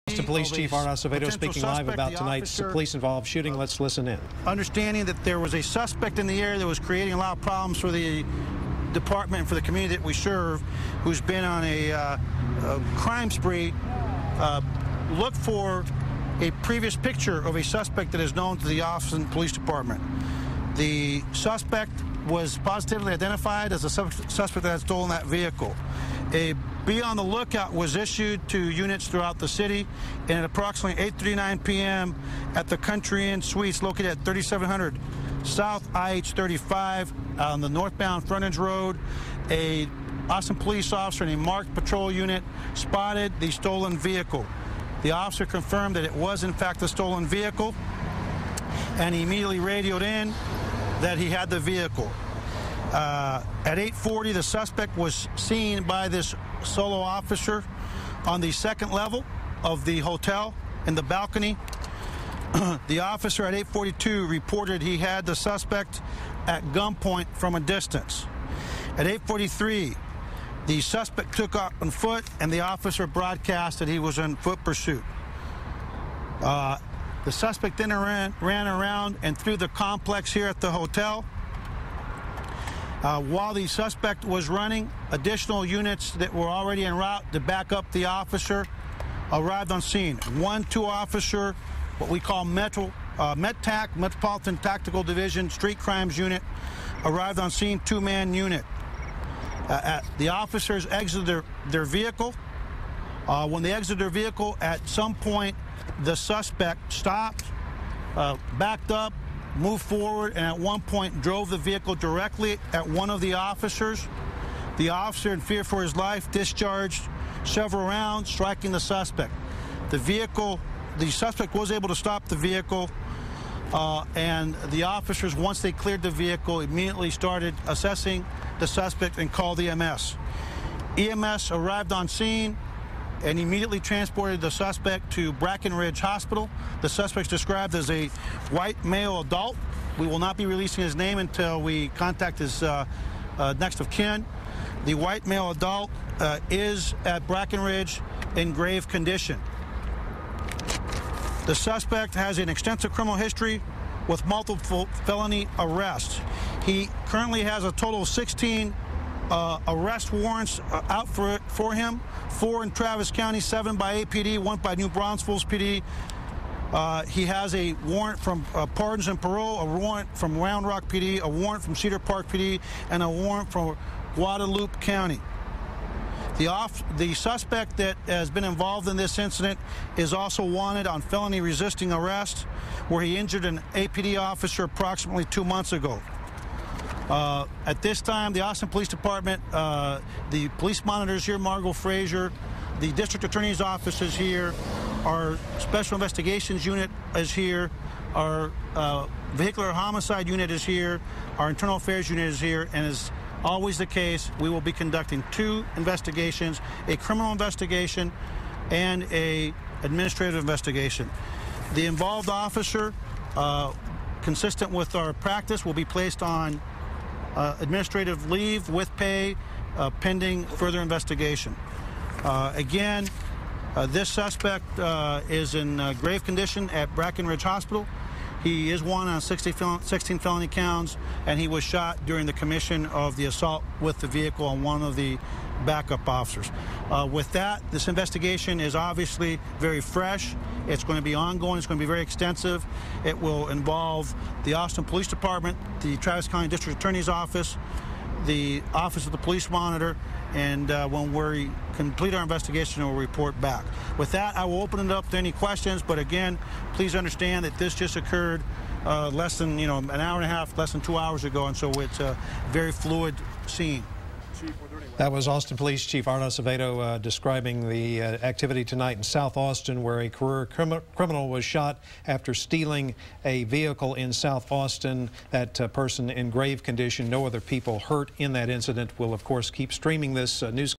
Austin Police Chief Art Acevedo speaking live about tonight's police-involved shooting. Let's listen in. Understanding that there was a suspect in the area that was creating a lot of problems for the department and for the community that we serve, who's been on a crime spree, look for a previous picture of a suspect that is known to the Austin Police Department. The suspect was positively identified as a suspect that had stolen that vehicle. A be on the lookout was issued to units throughout the city, and at approximately 8:39 p.m. at the Country Inn Suites located at 3700 South IH-35 on the northbound frontage road, a Austin police officer in a marked patrol unit spotted the stolen vehicle. The officer confirmed that it was in fact the stolen vehicle, and he immediately radioed in that he had the vehicle. At 8:40, the suspect was seen by this solo officer on the second level of the hotel in the balcony. The officer at 8:42 reported he had the suspect at gunpoint from a distance. At 8:43, the suspect took off on foot, and the officer broadcast that he was in foot pursuit. The suspect then ran around and through the complex here at the hotel. While the suspect was running, additional units that were already en route to back up the officer arrived on scene. 1-2 officer, what we call METTAC, Metropolitan Tactical Division Street Crimes Unit, arrived on scene, 2-man unit. The officers exited their vehicle. When they exited their vehicle, at some point, the suspect stopped, backed up, moved forward, and at one point drove the vehicle directly at one of the officers. The officer, in fear for his life, discharged several rounds, striking the suspect. The suspect was able to stop the vehicle, and the officers, once they cleared the vehicle, immediately started assessing the suspect and called EMS. EMS arrived on scene and immediately transported the suspect to Brackenridge Hospital. The suspect's described as a white male adult. We will not be releasing his name until we contact his next of kin. The white male adult is at Brackenridge in grave condition. The suspect has an extensive criminal history with multiple felony arrests. He currently has a total of 16 arrest warrants out for him, 4 in Travis County, 7 by APD, 1 by New Braunfels PD. He has a warrant from Pardons and Parole, a warrant from Round Rock PD, a warrant from Cedar Park PD, and a warrant from Guadalupe County. The suspect that has been involved in this incident is also wanted on felony resisting arrest, where he injured an APD officer approximately 2 months ago. At this time, the Austin Police Department, the police monitor is here, Margot Frazier, the district attorney's office is here, our special investigations unit is here, our vehicular homicide unit is here, our internal affairs unit is here, and as always the case, we will be conducting 2 investigations, a criminal investigation and a administrative investigation. The involved officer, consistent with our practice, will be placed on administrative leave with pay pending further investigation. Again, this suspect is in grave condition at Brackenridge Hospital. He is wanted on 16 felony counts, and he was shot during the commission of the assault with the vehicle on one of the backup officers. With that, this investigation is obviously very fresh. It's going to be ongoing. It's going to be very extensive. It will involve the Austin Police Department, the Travis County District Attorney's Office, the Office of the Police Monitor, and when we complete our investigation, we'll report back. With that, I will open it up to any questions, but again, please understand that this just occurred less than, an hour and a half, less than 2 hours ago, and so it's a very fluid scene. That was Austin Police Chief Art Acevedo describing the activity tonight in South Austin, where a career criminal was shot after stealing a vehicle in South Austin. That person in grave condition. No other people hurt in that incident. We'll, of course, keep streaming this news.